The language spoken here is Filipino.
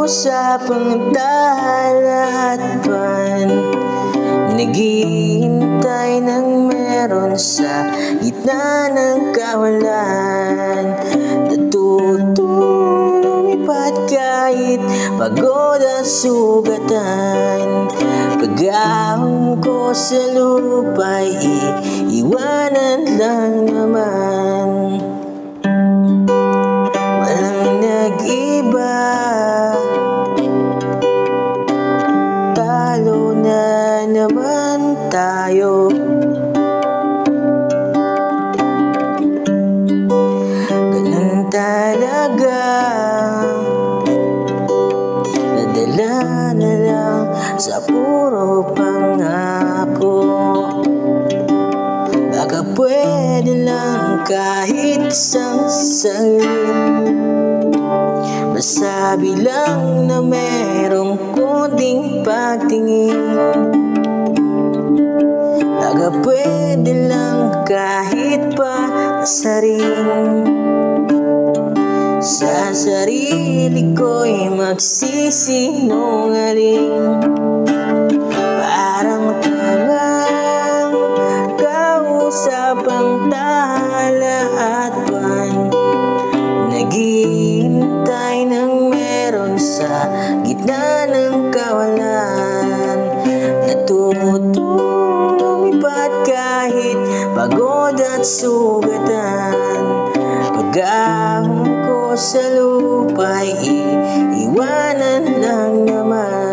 usapang talahatan, naghihintay ng meron sa gitna ng kawalan. Natutong lumipad kahit pagod at sugatan. Pag-ahon ko sa lupa'y iiwanan lang naman. Walang nag-iba, talo na naman tayo. Ganun talaga, nadala na lang sa puro pangako. Baka pwede lang kahit isang saglit, masabi lang na merong konting pagtingin. Baka pwede lang kahit pa masaring, sa sarili ko'y magsisinungaling. Parang tangang kausapang talahatan, naghihintay ng meron sa gitna ng kawalan. Natutong lumipad kahit pagod at sugatan. Pag-ahon ko sa lupa'y iiwanan lang naman.